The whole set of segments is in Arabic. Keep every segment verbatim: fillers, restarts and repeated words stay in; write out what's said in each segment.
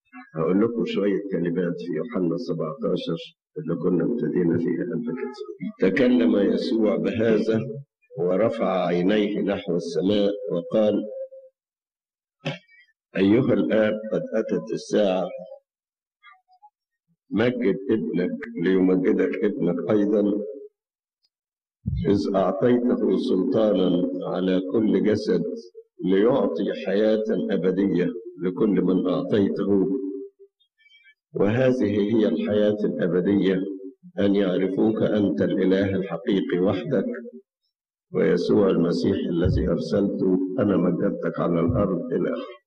هقول لكم شوية كلمات في يوحنا سبعة عشر اللي كنا ابتدينا فيها قبل كده. تكلم يسوع بهذا ورفع عينيه نحو السماء وقال: أيها الآب، قد أتت الساعة، مجد ابنك ليمجدك ابنك أيضا، إذ أعطيته سلطانا على كل جسد ليعطي حياة أبدية لكل من أعطيته، وهذه هي الحياة الأبدية، أن يعرفوك أنت الإله الحقيقي وحدك ويسوع المسيح الذي أرسلته، أنا مجدتك على الأرض إلى آخره.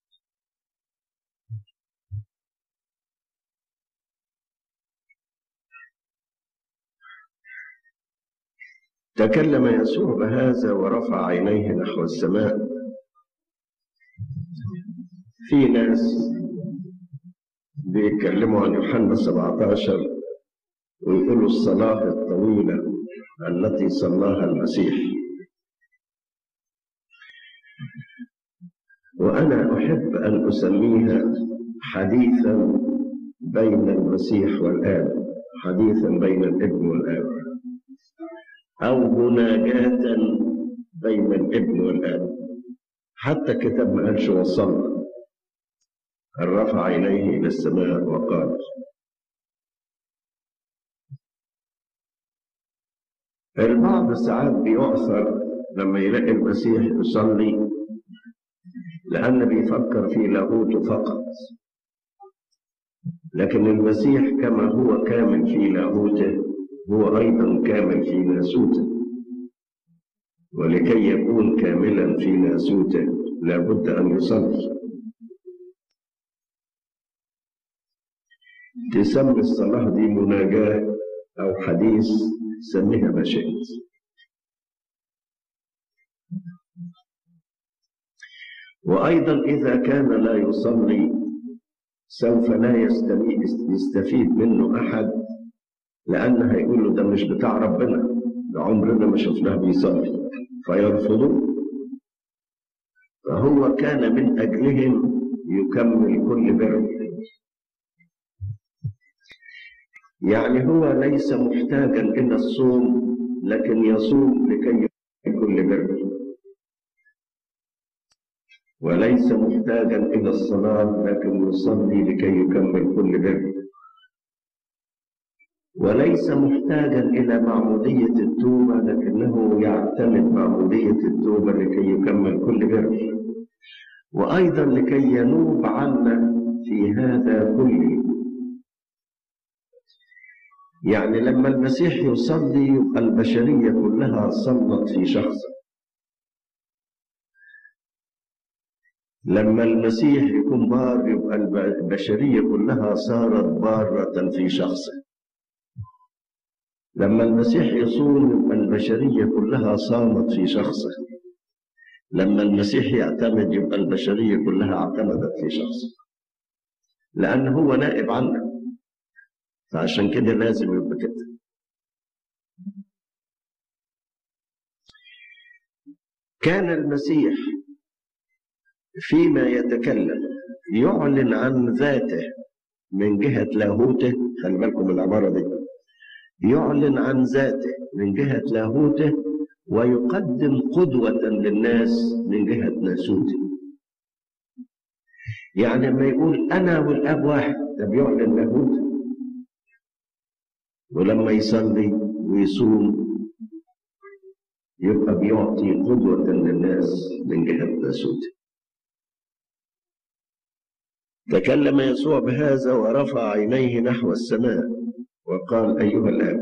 تكلم يسوع بهذا ورفع عينيه نحو السماء. في ناس بيتكلموا عن يوحنا سبعة عشر ويقولوا الصلاة الطويلة التي صلاها المسيح، وأنا أحب أن أسميها حديثا بين المسيح والآب، حديثا بين الابن والآب، أو مناجاة بين الابن والآب. حتى الكتاب ما قالش وصلنا، رفع عينيه إلى السماء وقال. البعض ساعات بيعثر لما يلاقي المسيح يصلي لأن بيفكر في لاهوته فقط، لكن المسيح كما هو كامل في لاهوته هو أيضا كامل في ناسوته، ولكي يكون كاملا في ناسوته لابد أن يصلي. تسمي الصلاة دي مناجاة أو حديث، سميها ما شئت. وأيضا إذا كان لا يصلي سوف لا يستفيد منه أحد، لأنه هيقول له ده مش بتاع ربنا، ده عمرنا ما شفناه بيصلي، فيرفضوه. فهو كان من أجلهم يكمل كل بر، يعني هو ليس محتاجا إلى الصوم، لكن يصوم لكي يكمل كل بر، وليس محتاجا إلى الصلاة، لكن يصلي لكي يكمل كل بر، وليس محتاجا إلى معمودية التوبة، لكنه يعتمد معمودية التوبة لكي يكمل كل بر، وأيضا لكي ينوب عنا في هذا كله. يعني لما المسيح يصلي يبقى البشرية كلها صلت في شخصه، لما المسيح يكون بار يبقى البشرية كلها صارت بارة في شخصه، لما المسيح يصوم يبقى البشرية كلها صامت في شخصه، لما المسيح يعتمد يبقى البشرية كلها اعتمدت في شخصه، لأن هو نائب عنا، فعشان كده لازم يبقى كده. كان المسيح فيما يتكلم يعلن عن ذاته من جهة لاهوته، خلي بالكم العبارة دي، يعلن عن ذاته من جهة لاهوته ويقدم قدوة للناس من جهة ناسوته. يعني لما يقول أنا والأب واحد، ده بيعلن لاهوته، ولما يصلي ويصوم يبقى بيعطي قدوة للناس من جهة ناسوته. تكلم يسوع بهذا ورفع عينيه نحو السماء وقال: أيها الآب.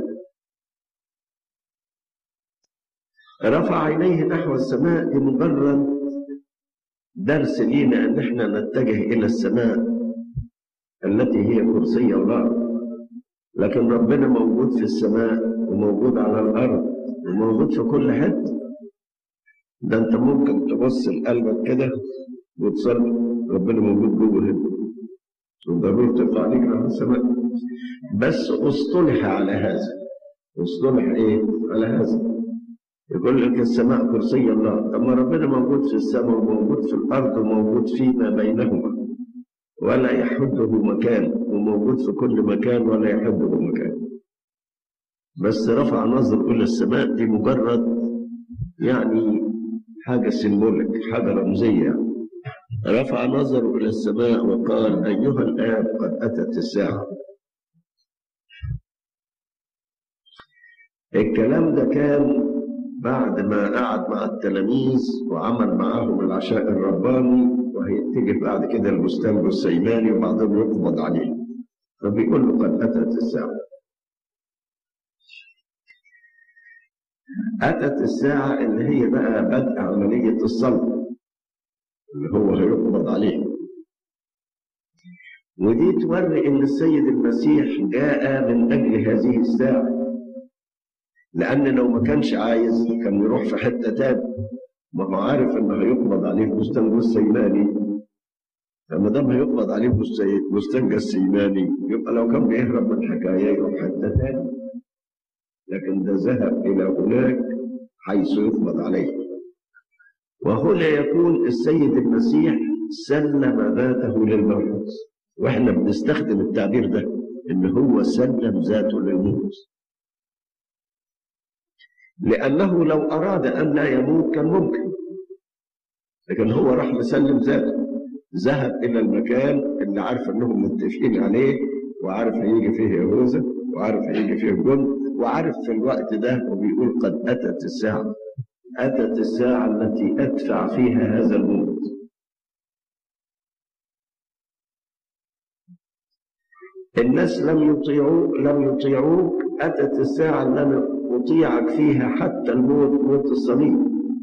رفع عينيه نحو السماء دي مجرد درس لينا أن احنا نتجه إلى السماء التي هي كرسي الله، لكن ربنا موجود في السماء وموجود على الأرض وموجود في كل حتة. ده أنت ممكن تبص لقلبك كده وتصلي ربنا موجود جوه هنا، وضروري ترفع عليك على السماء. بس اصطلح على هذا، اصطلح ايه على هذا؟ يقول لك السماء كرسي الله، طب ما ربنا موجود في السماء وموجود في الارض وموجود فيما بينهما، ولا يحده مكان، وموجود في كل مكان ولا يحده مكان. بس رفع نظر إلى السماء دي مجرد يعني حاجة سيمبوليك، حاجة رمزية. رفع نظره إلى السماء وقال: أيها الآب قد أتت الساعة. الكلام ده كان بعد ما قعد مع التلاميذ وعمل معاهم العشاء الرباني، وهيتجه بعد كده البستان السيماني وبعدين يقبض عليه، فبيقول له: قد أتت الساعة. أتت الساعة اللي هي بقى بدء عملية الصلب اللي هو هيقبض عليه. ودي توري إن السيد المسيح جاء من أجل هذه الساعة، لأن لو ما كانش عايز كان يروح في حتة تاني، ما هو عارف إنه هيقبض عليه في بستان السيماني. فما دام هيقبض عليه في بستان السيماني يبقى لو كان بيهرب من حكاية يروح حتة تاني، لكن ده ذهب إلى هناك حيث يقبض عليه. وهنا يكون السيد المسيح سلم ذاته للموت، واحنا بنستخدم التعبير ده ان هو سلم ذاته للموت، لانه لو اراد ان لا يموت كان ممكن، لكن هو راح مسلم ذاته، ذهب الى المكان اللي عارف انهم متفقين عليه، وعارف هيجي فيه يهوذا، وعارف هيجي فيه الجند، وعارف في الوقت ده وبيقول: قد اتت الساعه. أتت الساعة التي أدفع فيها هذا الموت. الناس لم يطيعوك لم يطيعوك أتت الساعة التي أطيعك فيها حتى الموت، موت الصليب.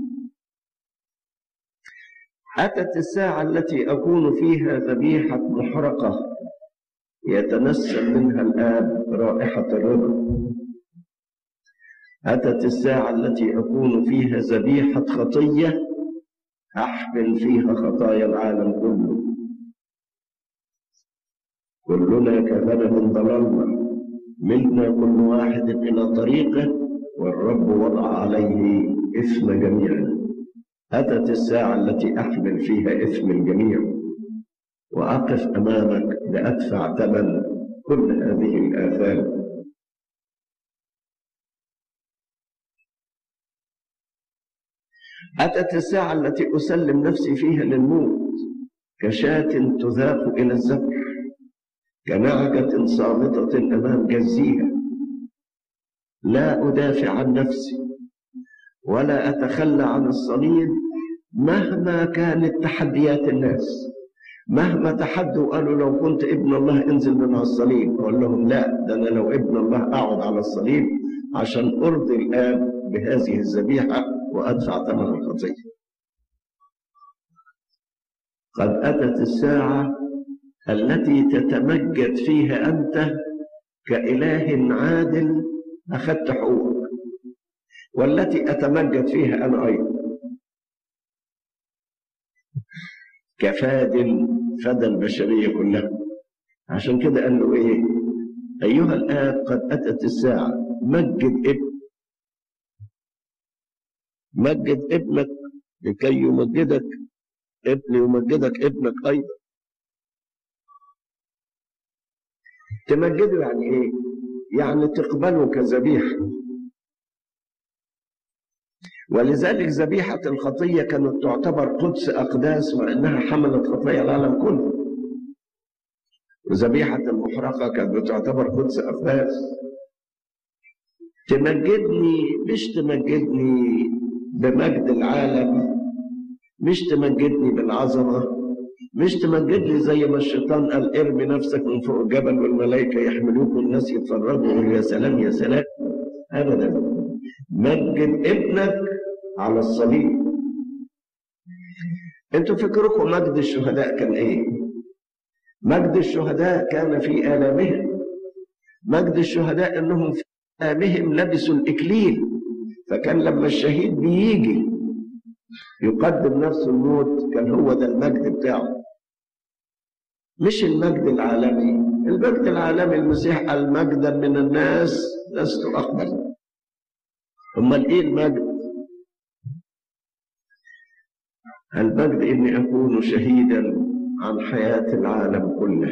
أتت الساعة التي أكون فيها ذبيحة محرقة يتنسم منها الآب رائحة الرضا. أتت الساعة التي أكون فيها ذبيحة خطية أحمل فيها خطايا العالم كله. كلنا كغنم ضللنا، ملنا كل واحد إلى طريقه، والرب وضع عليه إثم جميعنا. أتت الساعة التي أحمل فيها إثم الجميع، وأقف أمامك لأدفع ثمن كل هذه الآثام. أتت الساعة التي أسلم نفسي فيها للموت، كشاة تذاق إلى الذبح، كنعجة صامتة أمام جزيها. لا أدافع عن نفسي ولا أتخلى عن الصليب مهما كانت تحديات الناس. مهما تحدوا قالوا: لو كنت ابن الله انزل من على الصليب، أقول لهم: لا، ده أنا لو ابن الله أقعد على الصليب عشان أرضي الآب بهذه الذبيحة وأدفع ثمن الخطية. قد أتت الساعة التي تتمجد فيها أنت كإله عادل أخذت حقوقك، والتي أتمجد فيها أنا أيضا كفاد فدى البشرية كلها. عشان كده قال له إيه؟ أيها الآب قد أتت الساعة، مجد ابن مجد ابنك لكي يمجدك ابن يمجدك ابنك أيضا. تمجده يعني إيه؟ يعني تقبله كذبيحة. ولذلك ذبيحة الخطية كانت تعتبر قدس أقداس، مع أنها حملت خطايا العالم كله. وذبيحة المحرقة كانت تعتبر قدس أقداس. تمجدني، مش تمجدني بمجد العالم، مش تمجدني بالعظمة، مش تمجدني زي ما الشيطان قال: ارمي نفسك من فوق الجبل والملائكة يحملوك والناس يتفرجوا يا سلام يا سلام. أبدا، مجد ابنك على الصليب. انتوا فكركم مجد الشهداء كان ايه؟ مجد الشهداء كان في آلامهم. مجد الشهداء انهم في آلامهم لبسوا الإكليل، فكان لما الشهيد بيجي يقدم نفسه الموت كان هو ده المجد بتاعه، مش المجد العالمي. المجد العالمي المسيح قال: مجدا من الناس لست أقبل. امال ايه المجد؟ المجد اني اكون شهيدا عن حياة العالم كله،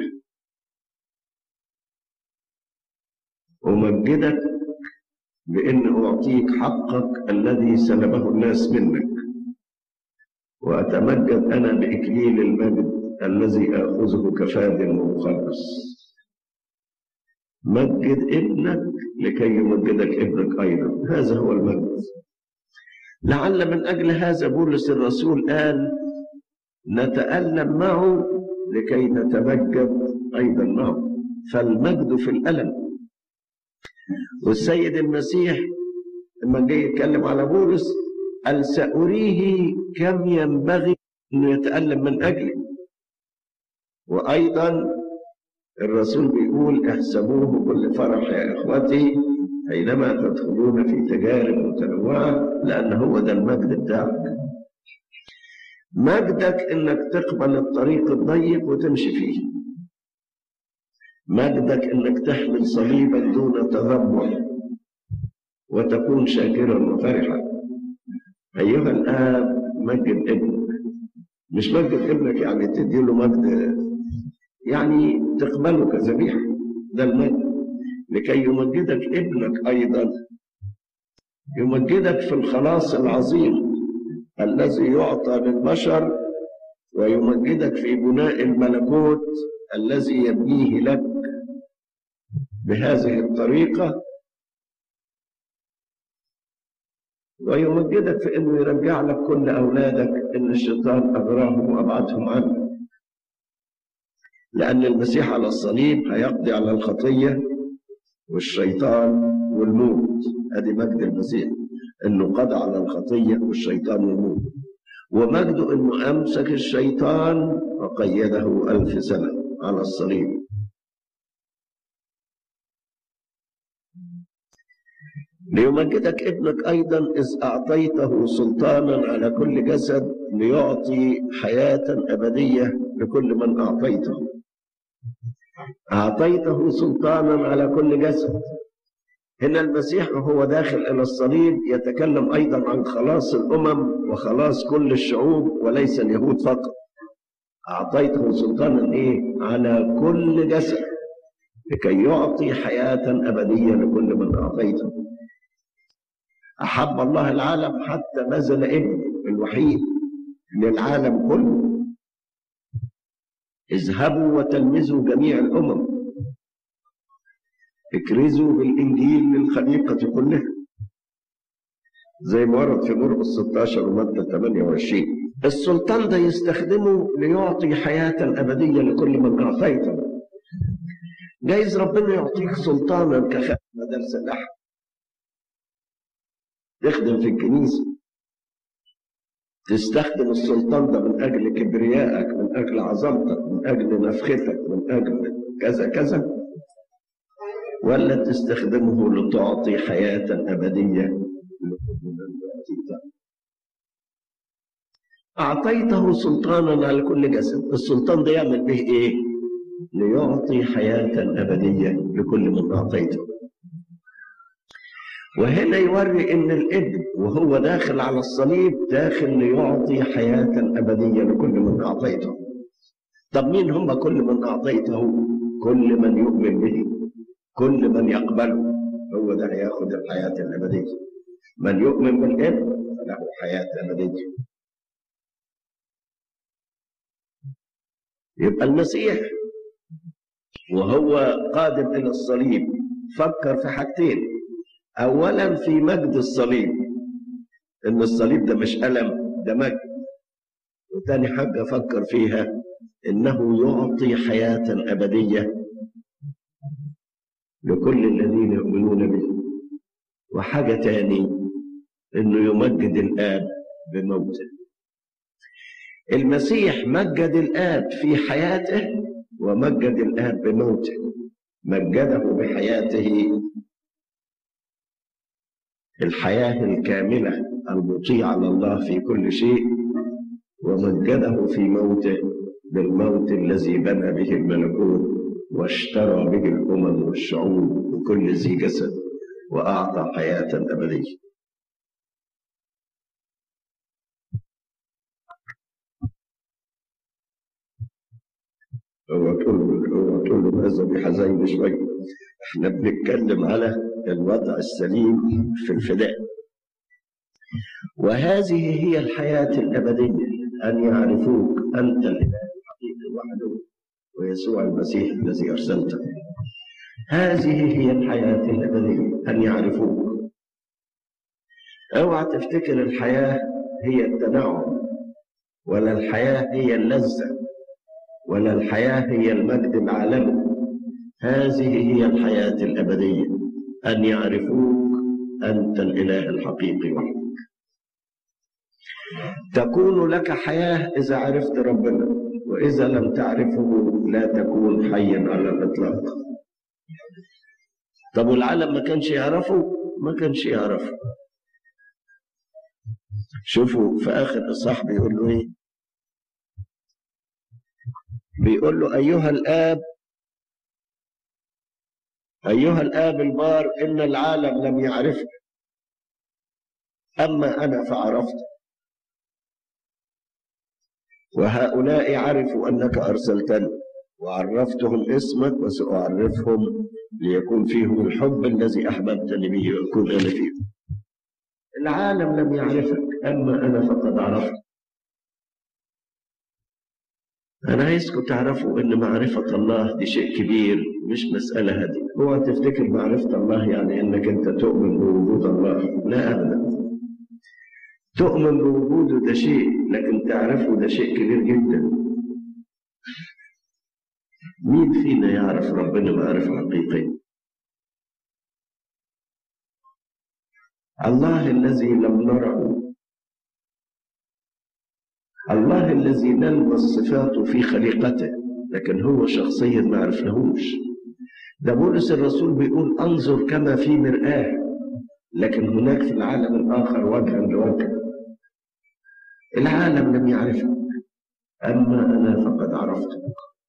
أمجدك بأن أعطيك حقك الذي سلبه الناس منك، وأتمجد أنا بإكليل المجد الذي آخذه كفاد ومخلص. مجد ابنك لكي يمجدك ابنك أيضا، هذا هو المجد. لعل من أجل هذا بولس الرسول قال نتألم معه لكي نتمجد أيضا معه، فالمجد في الألم. والسيد المسيح لما جاي يتكلم على بولس قال سأريه كم ينبغي أن يتألم من أجلي. وأيضا الرسول بيقول احسبوه كل فرح يا إخوتي حينما تدخلون في تجارب متنوعة، لأن هو ده المجد بتاعك. مجدك إنك تقبل الطريق الضيق وتمشي فيه. مجدك إنك تحمل صليبا دون تذمر وتكون شاكرا وفرحا. أيها الآب مجد ابنك، مش مجد ابنك يعني تديله مجد، يعني تقبله كذبيحة، ده المجد. لكي يمجدك ابنك أيضا، يمجدك في الخلاص العظيم الذي يعطى للبشر، ويمجدك في بناء الملكوت الذي يبنيه لك بهذه الطريقة، ويمجدك في أنه يرجع لك كل أولادك إن الشيطان أغراهم وأبعدهم عنه. لأن المسيح على الصليب هيقضي على الخطية والشيطان والموت. هذه مجد المسيح، إنه قضى على الخطية والشيطان والموت. ومجده إنه أمسك الشيطان وقيده ألف سنة على الصليب. ليمجدك ابنك أيضا إذ أعطيته سلطانا على كل جسد ليعطي حياة أبدية لكل من أعطيته. أعطيته سلطانا على كل جسد. هنا المسيح وهو داخل إلى الصليب يتكلم أيضا عن خلاص الأمم وخلاص كل الشعوب وليس اليهود فقط. أعطيته سلطانا إيه؟ على كل جسد لكي يعطي حياة أبدية لكل من أعطيته. أحب الله العالم حتى بذل ابنه الوحيد للعالم كله. اذهبوا وتلمذوا جميع الأمم، اكرزوا بالإنجيل للخليقة كلها، زي ما ورد في مرقس ستة عشر ومتى ثمانية وعشرين. السلطان ده يستخدمه ليعطي حياة أبدية لكل من أعطيته. جايز ربنا يعطيك سلطانا كخادم مدارس الأحد، تخدم في الكنيسة، تستخدم السلطان ده من أجل كبريائك، من أجل عظمتك، من أجل نفختك، من أجل كذا كذا، ولا تستخدمه لتعطي حياة أبدية. أعطيته سلطانا على كل جسد. السلطان ده يعمل به إيه؟ ليعطي حياة أبدية لكل من أعطيته. وهنا يوري إن الابن وهو داخل على الصليب داخل ليعطي حياة أبدية لكل من أعطيته. طب مين هم كل من أعطيته؟ كل من يؤمن به، كل من يقبله، هو ده هياخد الحياة الأبدية. من يؤمن بالابن فله حياة أبدية. يبقى المسيح وهو قادم إلى الصليب فكر في حاجتين. أولا في مجد الصليب، إن الصليب ده مش ألم، ده مجد. وتاني حاجة فكر فيها إنه يعطي حياة أبدية لكل الذين يؤمنون به. وحاجة تاني إنه يمجد الآب بموته. المسيح مجد الآب في حياته ومجد الآب بموته. مجده بحياته الحياة الكاملة المطيعة لله في كل شيء، ومجده في موته بالموت الذي بنى به الملكوت واشترى به الأمم والشعوب وكل ذي جسد وأعطى حياة أبدية. هو تقول له هو تقول له هذا بحزين شويه. احنا بنتكلم على الوضع السليم في الفداء. وهذه هي الحياة الأبدية، أن يعرفوك أنت الإله الحقيقي وحده ويسوع المسيح الذي أرسلته. هذه هي الحياة الأبدية، أن يعرفوك. اوعى تفتكر الحياة هي التنعم، ولا الحياة هي اللذة، ولا الحياة هي المجد العالمي. هذه هي الحياة الأبدية، أن يعرفوك أنت الإله الحقيقي وحدك. تكون لك حياة إذا عرفت ربنا، وإذا لم تعرفه لا تكون حيا على الإطلاق. طب والعالم ما كانش يعرفه؟ ما كانش يعرفه. شوفوا في آخر الإصحاح بيقول له إيه؟ بيقول له أيها الآب أيها الآب البار، إن العالم لم يعرفك، أما أنا فعرفت، وهؤلاء عرفوا أنك أرسلتني، وعرفتهم اسمك وسأعرفهم ليكون فيهم الحب الذي أحببتني به ويكون أنا فيهم. العالم لم يعرفك، أما أنا فقد عرفت. أنا عايزكم تعرفوا إن معرفة الله دي شيء كبير، مش مسألة هادئة. اوعى تفتكر معرفة الله يعني إنك أنت تؤمن بوجود الله، لا أبدا. تؤمن بوجوده ده شيء، لكن تعرفه ده شيء كبير جدا. مين فينا يعرف ربنا معرفة حقيقية؟ الله الذي لم نره، الله الذي نلمس صفاته في خليقته، لكن هو شخصيا ما عرفناهوش. ده بولس الرسول بيقول انظر كما في مرآة، لكن هناك في العالم الآخر وجها لوجه. العالم لم يعرفك، أما أنا فقد عرفتك.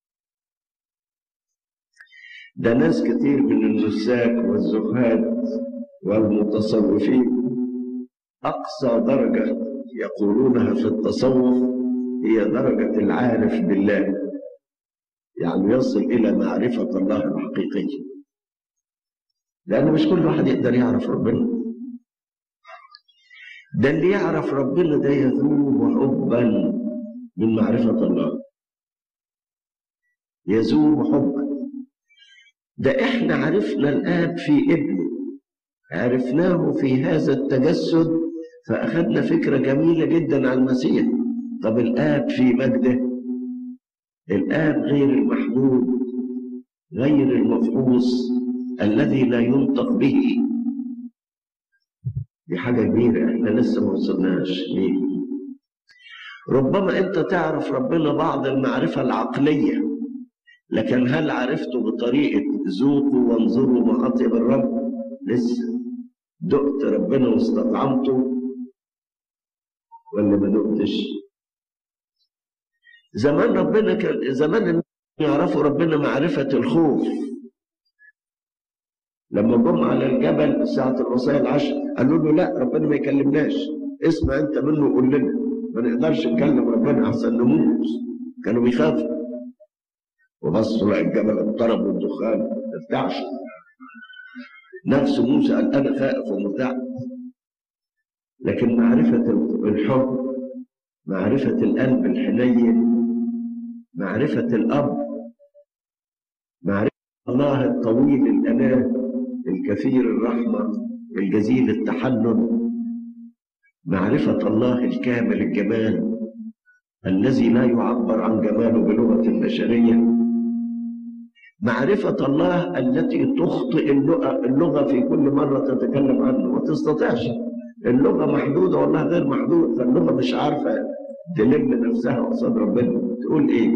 ده ناس كتير من النساك والزهاد والمتصوفين أقصى درجة يقولونها في التصوف هي درجة العارف بالله، يعني يصل إلى معرفة الله الحقيقية. لأن مش كل واحد يقدر يعرف ربنا. ده اللي يعرف ربنا ده يذوب حبا من معرفة الله، يذوب حبا. ده احنا عرفنا الآب في ابنه، عرفناه في هذا التجسد، فأخذنا فكرة جميلة جدا عن المسيح. طب الآب في مجده، الآب غير المحدود، غير المفحوص، الذي لا ينطق به. دي حاجة كبيرة احنا لسه ما وصلناش ليه. ربما انت تعرف ربنا بعض المعرفة العقلية، لكن هل عرفته بطريقة ذوقوا وانظروا ما أطيب الرب؟ لسه. دقت ربنا واستطعمته ولا ما دقتش؟ زمان ربنا كان زمان يعرفوا ربنا معرفة الخوف. لما جم على الجبل ساعة الوصايا العشر قالوا له لا، ربنا ما يكلمناش، اسمع انت منه وقول لنا، ما نقدرش نكلم ربنا احسن نموت. كانوا بيخافوا، وبصوا لقى الجبل اضطرب والدخان ارتعش. نفس موسى قال انا خائف ومرتعب. لكن معرفة الحب، معرفة القلب الحنين، معرفة الأب، معرفة الله الطويل الأناة الكثير الرحمة الجزيل التحنن، معرفة الله الكامل الجمال الذي لا يعبر عن جماله بلغة البشرية، معرفة الله التي تخطئ اللغة في كل مرة تتكلم عنه، ما تستطيعش. اللغة محدودة والله غير محدود، فاللغة مش عارفة تلم نفسها قصاد ربنا تقول ايه.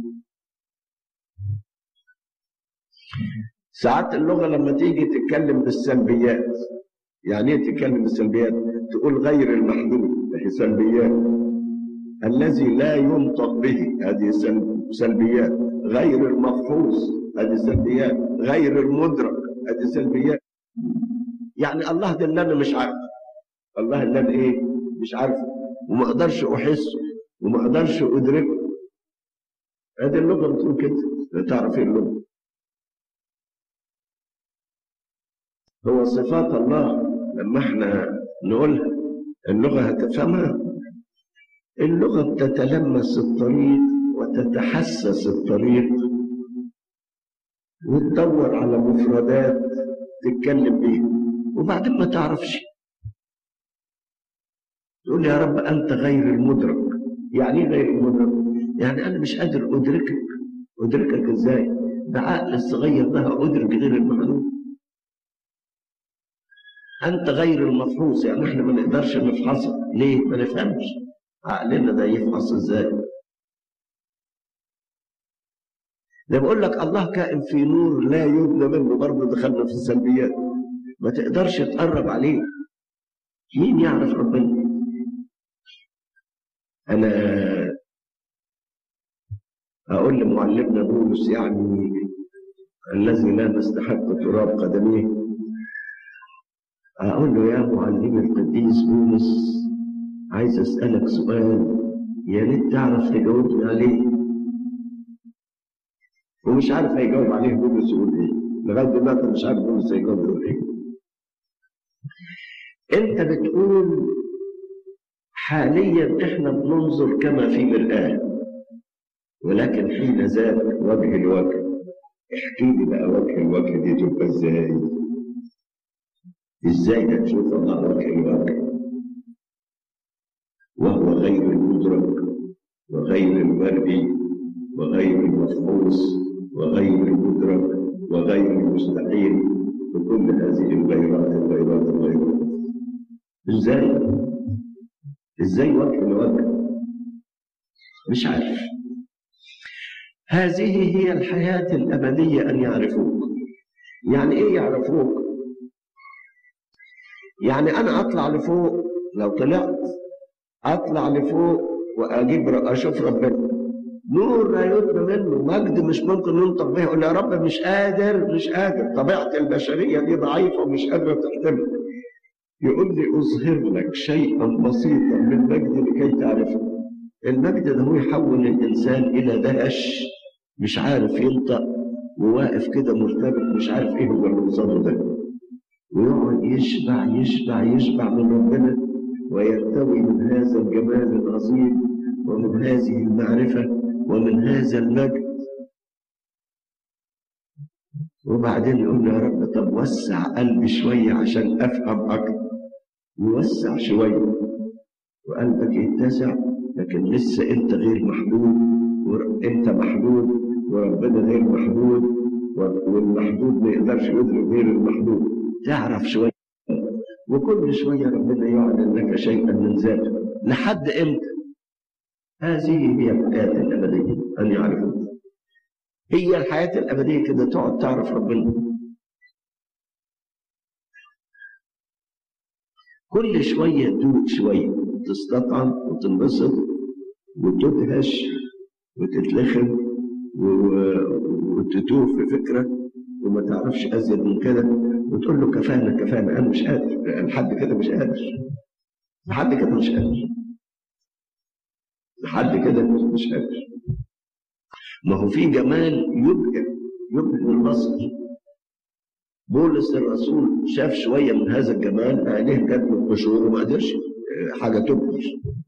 ساعات اللغة لما تيجي تتكلم بالسلبيات، يعني ايه تتكلم بالسلبيات؟ تقول غير المحدود، هي سلبيات. الذي لا ينطق به، هذه سلبيات. غير المفحوص، هذه سلبيات. غير المدرك، هذه سلبيات. يعني الله ده اللي انا مش عارفه، الله اللي انا ايه مش عارفه، وما اقدرش احسه وما اقدرش ادركه. هذه اللغة بتقول كده، لا تعرف ايه اللغة. هو صفات الله لما احنا نقولها اللغة هتفهمها. اللغة بتتلمس الطريق وتتحسس الطريق وتدور على مفردات تتكلم بيها، وبعدين ما تعرفش تقول يا رب أنت غير المدرك. يعني ايه غير المدرك؟ يعني أنا مش قادر أدركك. أدركك إزاي؟ ده عقل الصغير ده أدرك غير المحدود. أنت غير المفحوص، يعني إحنا ما نقدرش نفحصك. ليه؟ ما نفهمش. عقلنا ده يفحص إزاي؟ ده بقول لك الله كائن في نور لا يبنى منه، برضه دخلنا في السلبيات. ما تقدرش تقرب عليه. مين يعرف ربنا؟ أنا أقول لمعلمنا بولس يعني الذي لا نستحق تراب قدميه، أقول له يا معلمي القديس بولس عايز أسألك سؤال يا ريت تعرف تجاوبني عليه. ومش عارف هيجاوب عليه بولس يقول إيه، لغاية دلوقتي مش عارف بولس هيجاوب يقول إيه. أنت بتقول حاليا إحنا بننظر كما في مرآة، ولكن حين ذاك وجه الوجه. احكي لي بقى وجه الوجه دي تبقى ازاي؟ ازاي هتشوف الله وجه الوجه وهو غير المدرك وغير المرئي وغير المفحوص وغير المدرك وغير المستحيل وكل هذه الغيرات الغيرات الغيرات؟ ازاي؟ ازاي وجه الوجه؟ مش عارف. هذه هي الحياة الأبدية أن يعرفوك. يعني إيه يعرفوك؟ يعني أنا أطلع لفوق، لو طلعت أطلع لفوق وأجيب أشوف ربنا نور لا يطلع منه، مجد مش ممكن ننطق به. يقول يا رب مش قادر مش قادر طبيعة البشرية دي ضعيفة ومش قادرة تحتمل. يقول لي أظهر لك شيئا بسيطا من مجد لكي تعرفه. المجد ده هو يحول الإنسان إلى دهش، مش عارف ينطق وواقف كده مرتبط مش عارف ايه هو اللي قصاده ده، ويقعد يشبع يشبع يشبع من ربنا ويرتوي من هذا الجمال العظيم ومن هذه المعرفة ومن هذا المجد. وبعدين يقول يا رب طب وسع قلبي شوية عشان أفهم أكتر. يوسع شوية وقلبك يتسع، لكن لسه أنت غير محدود، وأنت محدود وربنا غير محدود، والمحدود ما يقدرش يدرك غير المحدود. تعرف شوية وكل شوية ربنا يعلن لك شيئا من ذاته. لحد إمتى؟ هذه هي الحياة الأبدية أن يعرفوك. هي الحياة الأبدية كده تقعد تعرف ربنا. كل شوية تدوق شوية، تستطعم وتنبسط وتدهش وتتلخم وتتوه في فكرة وما تعرفش أزيد من كده، وتقول له كفانا كفانا أنا مش قادر، لحد كده مش قادر، لحد كده مش قادر، لحد كده مش قادر. ما هو في جمال يبهر يبهر البصر. بولس الرسول شاف شوية من هذا الجمال، عينيه جت من القشور وما قدرش حاجة تبهر.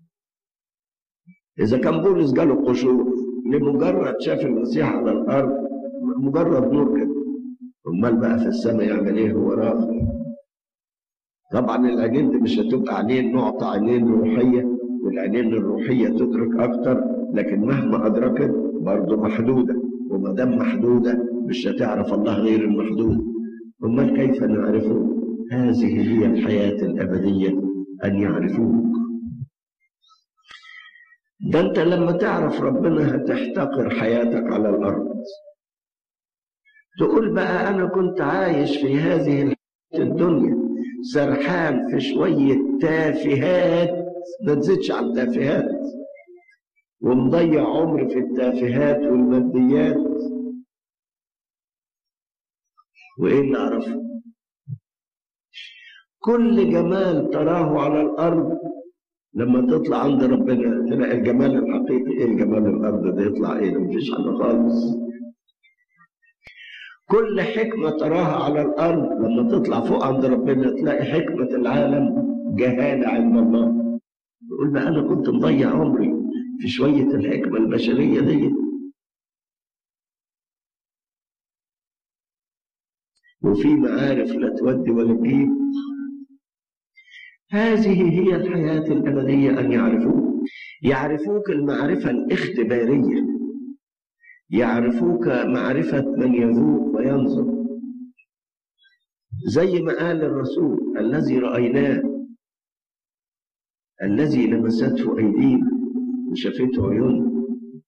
إذا كان بولس جاله القشور لمجرد شاف المسيح على الأرض مجرد نور كده، أمال بقى في السماء يعمل إيه هو راغب؟ طبعا العينين دي مش هتبقى عينين نعطى عينين روحية، والعينين الروحية تدرك أكتر، لكن مهما أدركت برضه محدودة، وما دام محدودة مش هتعرف الله غير المحدود. أمال كيف نعرفه؟ هذه هي الحياة الأبدية أن يعرفوك. ده أنت لما تعرف ربنا هتحتقر حياتك على الأرض. تقول بقى أنا كنت عايش في هذه الحياة الدنيا سرحان في شوية تافهات، ما تزيدش عن تافهات، ومضيع عمري في التافهات والماديات، وإيه اللي أعرفه؟ كل جمال تراه على الأرض لما تطلع عند ربنا تلاقي الجمال الحقيقي. ايه الجمال الارض ده؟ يطلع ايه؟ مفيش حاجه خالص. كل حكمه تراها على الارض لما تطلع فوق عند ربنا تلاقي حكمه العالم جهاله عند الله. يقول بقى انا كنت مضيع عمري في شويه الحكمه البشريه دي. وفي معارف لا تودي ولا تجيب. هذه هي الحياة الأبدية، أن يعرفوك. يعرفوك المعرفة الاختبارية، يعرفوك معرفة من يذوق وينظر، زي ما قال الرسول: الذي رأيناه، الذي لمسته أيدينا وشافته عيوننا.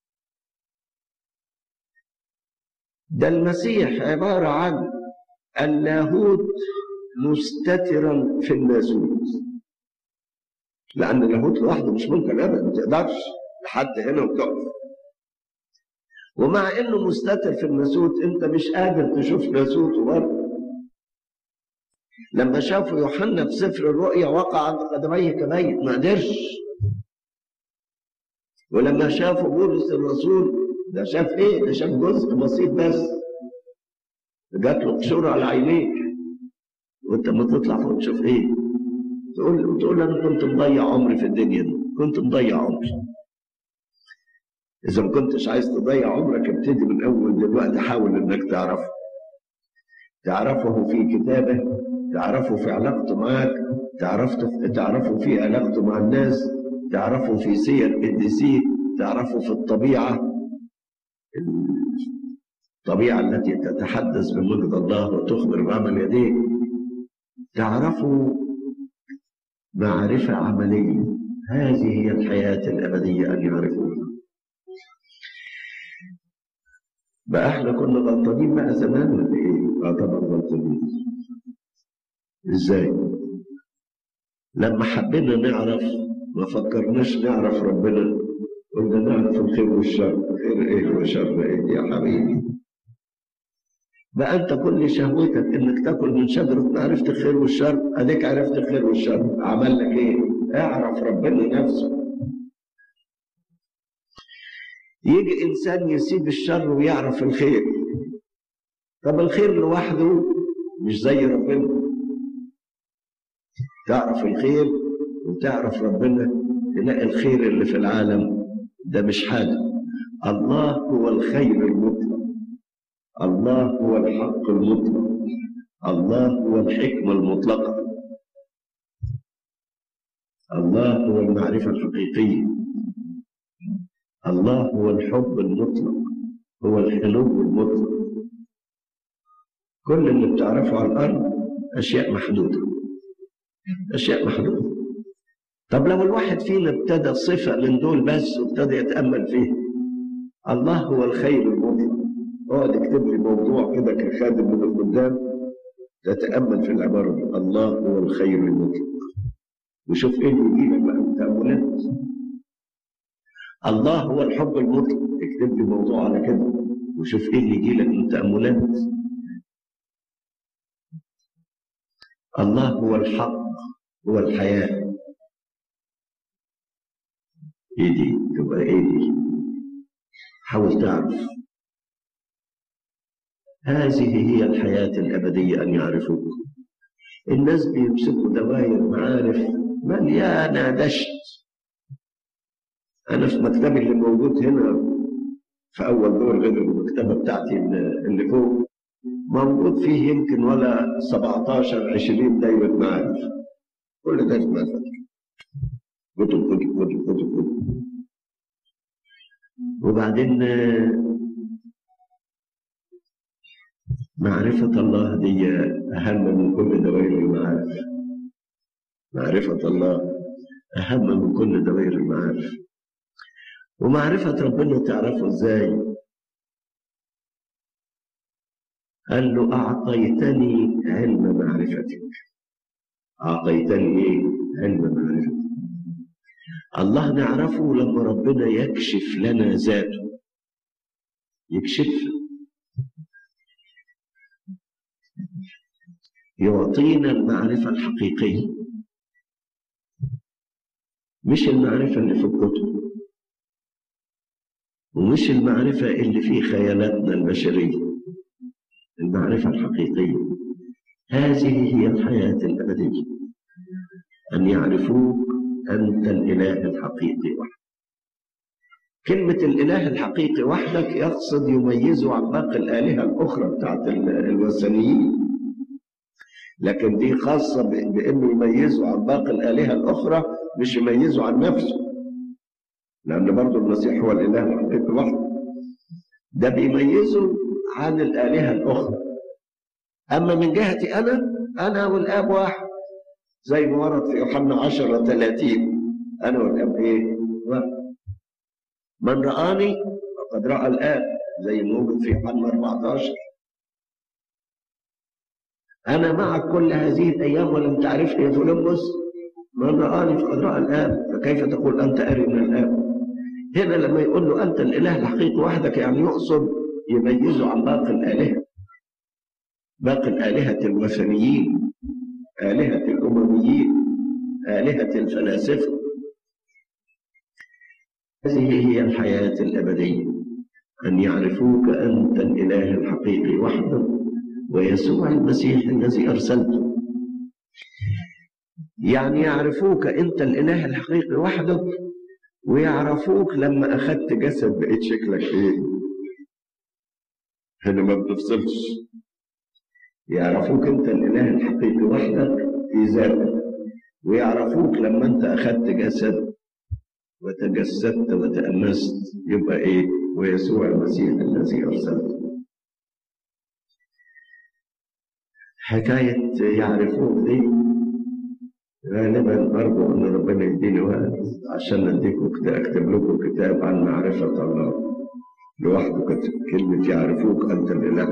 ده المسيح عبارة عن اللاهوت مستترا في الناسوت، لأن اللاهوت لوحده مش ممكن أبدا، ما تقدرش لحد هنا وتقف. ومع إنه مستتر في الناسوت أنت مش قادر تشوف ناسوته برضه. لما شافوا يوحنا في سفر الرؤيا وقع عند قدميه كميت، ما قدرش. ولما شافوا بولس الرسول ده شاف إيه؟ ده شاف جزء بسيط بس، جات له قشور على عينيه. وأنت ما تطلع فوق تشوف إيه؟ تقول تقول انا كنت مضيع عمري في الدنيا دي، كنت مضيع عمري. اذا ما كنتش عايز تضيع عمرك ابتدي من اول دلوقتي، حاول انك تعرفه، تعرفه في كتابه، تعرفه في علاقته معك، تعرفه تعرفه في علاقته مع الناس، تعرفه في سير قديسيه، تعرفه في الطبيعه الطبيعه التي تتحدث بمجد الله وتخبر بعمل يديه، تعرفه معرفة عملية. هذه هي الحياة الأبدية، أن يعرفوها. بقى احنا كنا غلطانين بقى زمان ولا ايه؟ اه طبعا غلطانين. ازاي؟ لما حبينا نعرف ما فكرناش نعرف ربنا، قلنا نعرف الخير والشر. خير ايه وشر ايه يا حبيبي؟ بقى انت كل شهوتك انك تاكل من شجرة معرفة الخير والشر، اديك عرفت الخير والشر، عمل لك ايه؟ اعرف ربنا نفسه. يجي انسان يسيب الشر ويعرف الخير. طب الخير لوحده مش زي ربنا. تعرف الخير وتعرف ربنا، تلاقي الخير اللي في العالم ده مش حاجة. الله هو الخير المطلق، الله هو الحق المطلق، الله هو الحكمة المطلقة، الله هو المعرفة الحقيقية، الله هو الحب المطلق، هو الحلو المطلق. كل اللي بتعرفه على الأرض أشياء محدودة، أشياء محدودة. طب لو الواحد فينا ابتدى صفة من دول بس وابتدى يتأمل فيه، الله هو الخير المطلق، اقعد اكتب لي موضوع كده كخادم من القدام تتأمل في العبارة دي: الله هو الخير المطلق، وشوف ايه اللي يجيلك بقى من تأملات. الله هو الحب المطلق، اكتب لي موضوع على كده وشوف ايه اللي يجيلك من تأملات. الله هو الحق، هو الحياة. ايه دي؟ تبقى ايه دي؟ حاول تعرف. هذه هي الحياة الأبدية، أن يعرفوك. الناس بيمسكوا دوائر معارف مليانة دشت. أنا في مكتبي اللي موجود هنا في أول دور غير المكتبة بتاعتي اللي فوق، موجود فيه يمكن ولا سبعتاشر عشرين دايرة معارف. كل ده مثلا كتب كتب كتب كتب كتب. وبعدين معرفة الله دي أهم من كل دوائر المعارف. معرفة الله أهم من كل دوائر المعارف. ومعرفة ربنا تعرفه إزاي؟ قال له: أعطيتني علم معرفتك. أعطيتني إيه؟ علم معرفتك. الله نعرفه لما ربنا يكشف لنا ذاته، يكشفها، يعطينا المعرفة الحقيقية. مش المعرفة اللي في الكتب، ومش المعرفة اللي في خيالاتنا البشرية، المعرفة الحقيقية. هذه هي الحياة الأبدية، أن يعرفوك أنت الإله الحقيقي وحدك. كلمة الإله الحقيقي وحدك يقصد يميزه عن باقي الآلهة الأخرى بتاعت الوثنيين، لكن دي خاصة بأنه يميزه عن باقي الآلهة الأخرى، مش يميزه عن نفسه، لأن برضو المسيح هو الإله الحقيقي وحده. ده بيميزه عن الآلهة الأخرى. أما من جهتي أنا أنا والآب واحد، زي ما ورد في يوحنا عشرة ثلاثين، أنا والآب إيه؟ واحد. من رآني فقد رأى الآب، زي ما موجود في يوحنا أربعة عشر. أنا معك كل هذه الأيام ولم تعرفني يا فيلبس، من رآني فقد رأى الآب، فكيف تقول أنت أري من الآب؟ هنا لما يقول له أنت الإله الحقيقي وحدك، يعني يقصد يميزه عن باقي الآلهة، باقي الآلهة الوثنيين، آلهة الأمميين، آلهة الفلاسفة. هذه هي الحياة الأبدية، أن يعرفوك أنت الإله الحقيقي وحدك ويسوع المسيح الذي أرسلته. يعني يعرفوك أنت الإله الحقيقي وحدك، ويعرفوك لما أخذت جسد بقيت شكلك إيه. هنا ما بتفصلش. يعرفوك أنت الإله الحقيقي وحدك في ذاتك، ويعرفوك لما أنت أخذت جسد وتجسدت وتأنست، يبقى إيه؟ ويسوع المسيح الذي أرسلته. حكاية يعرفوك دي غالبا أرجو أن ربنا يديني وقت عشان أديكم أكتب لكم كتاب عن معرفة الله لوحده. كلمة يعرفوك أنت الإله